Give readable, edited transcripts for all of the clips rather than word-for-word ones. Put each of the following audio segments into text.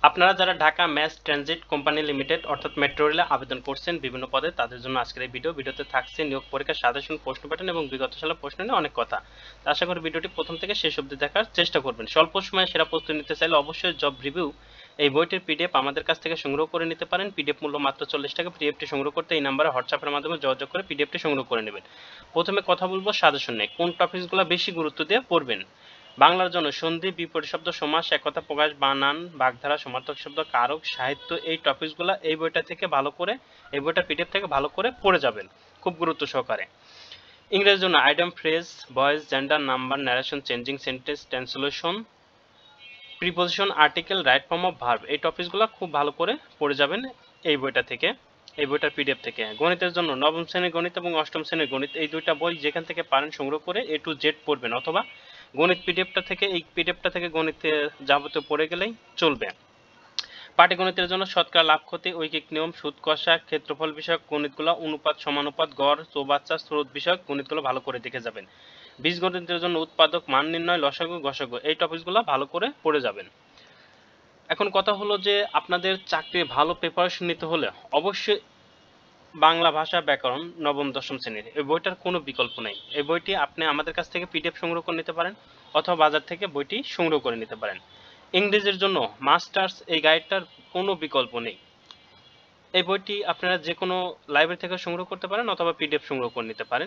আপনারা যারা Dhaka mass transit company limited অর্থাৎ মেট্রো রেলে আবেদন করছেন বিভিন্ন পদে, তাদের জন্য আজকের এই ভিডিওতে থাকছে নিয়োগ পরীক্ষার সাজেশন, প্রশ্ন প্যাটার্ন এবং বিগত সালের প্রশ্ন নিয়ে অনেক কথা। আশা করি ভিডিওটি প্রথম থেকে শেষ অবধি দেখার চেষ্টা করবেন। স্বল্প সময়ে সেরা প্রস্তুতি নিতে চাইলে অবশ্যই জব রিভিউ এই বইটির পিডিএফ আমাদের কাছ থেকে সংগ্রহ করে নিতে পারেন। পিডিএফ মূল্য মাত্র 40 টাকা। পিডিএফটি সংগ্রহ করতে এই নাম্বারে হোয়াটসঅ্যাপের মাধ্যমে যোগাযোগ করে পিডিএফটি সংগ্রহ করে নেবেন। প্রথমে কথা বলবো সাজেশন নিয়ে। কোন টপিকসগুলো বেশি গুরুত্ব দিয়ে পড়বেন? বাংলার জন্য সন্ধি, বিপরীত শব্দ, সমাস, একতা প্রকাশ, বানান, বাগধারা, সমার্থক শব্দ, কারক, সাহিত্য, এই টপিকসগুলো এই বইটা থেকে ভালো করে, এই বইটা পিডিএফ থেকে ভালো করে পড়ে যাবেন খুব গুরুত্ব সহকারে। ইংরেজির জন্য item, phrase, voice, gender, number, narration, changing sentence, translation, preposition, article, right form of verb, এই টপিকসগুলো খুব ভালো করে পড়ে যাবেন এই বইটা থেকে, এই বইটার পিডিএফ থেকে। গণিতের জন্য নবম শ্রেণীর গণিত এবং অষ্টম শ্রেণীর গণিত, এই দুইটা বই যেখান থেকে পারেন সংগ্রহ করে A to Z পড়বেন, অথবা গণিত পিডিএফটা থেকে, এই পিডিএফটা থেকে গণিতে যাবতীয় পড়ে গেলেই চলবে। পাটিগণিতের জন্য শতকরা, লাভ, ক্ষতি, ঐকিক নিয়ম, সুদ কষা, ক্ষেত্রফল বিষয়ক গণিতগুলো, অনুপাত, সমানুপাত, গড়, চৌবাচ্চা, স্রোত বিষয়ক গণিতগুলো ভালো করে দেখে যাবেন। বীজগণিতের জন্য উৎপাদক, মান নির্ণয়, লসাগু, গসাগু, এই টপিকসগুলো ভালো করে পড়ে যাবেন। এখন কথা হলো যে আপনাদের চাকরির ভালো প্রিপারেশন নিতে হলে অবশ্যই বাংলা ভাষা ব্যাকরণ নবম দশম শ্রেণীর এই বইটার কোনো বিকল্প নেই। এই বইটি আপনি আমাদের কাছ থেকে পিডিএফ সংগ্রহ করে নিতে পারেন, অথবা বাজার থেকে বইটি সংগ্রহ করে নিতে পারেন। ইংরেজির জন্য মাস্টার্স, এই গাইডটার কোনো বিকল্প নেই। এই বইটি আপনারা যে কোনো লাইব্রেরি থেকে সংগ্রহ করতে পারেন, অথবা পিডিএফ সংগ্রহ করে নিতে পারেন।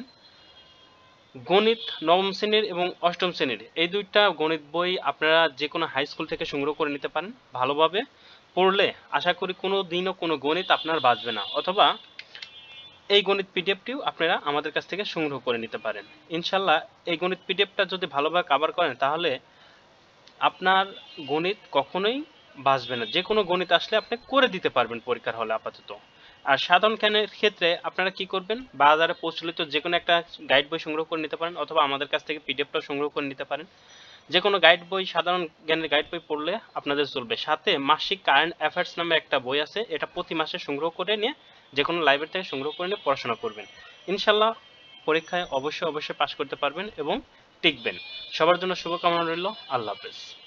গণিত নবম শ্রেণীর এবং অষ্টম শ্রেণীর এই দুইটা গণিত বই আপনারা যে কোনো হাই স্কুল থেকে সংগ্রহ করে নিতে পারেন। ভালোভাবে পড়লে আশা করি কোনো দিনও কোনো গণিত আপনার বাঁচবে না, অথবা এই গণিত পিডিএফটিও আপনারা আমাদের কাছ থেকে সংগ্রহ করে নিতে পারেন। ইনশাল্লাহ এই গণিত পিডিএফটা যদি ভালোভাবে কভার করেন, তাহলে আপনার গণিত কখনোই বাঁচবে না। যে কোনো গণিত আসলে আপনি করে দিতে পারবেন পরীক্ষার হলে আপাতত। আর সাধারণ জ্ঞানের ক্ষেত্রে আপনারা কি করবেন, বাজারে প্রচলিত যে কোনো একটা গাইড বই সংগ্রহ করে নিতে পারেন, অথবা আমাদের কাছ থেকে পিডিএফটাও সংগ্রহ করে নিতে পারেন। যে কোনো গাইড বই, সাধারণ জ্ঞানের গাইড বই পড়লে আপনাদের চলবে। সাথে মাসিক কারেন্ট অ্যাফেয়ার্স নামে একটা বই আছে, এটা প্রতি মাসে সংগ্রহ করে নিয়ে যে কোনো লাইব্রেরি থেকে সংগ্রহ করে নিয়ে পড়াশোনা করবেন। ইনশাল্লাহ পরীক্ষায় অবশ্যই পাশ করতে পারবেন এবং টিকবেন। সবার জন্য শুভকামনা রইল। আল্লাহ হাফেজ।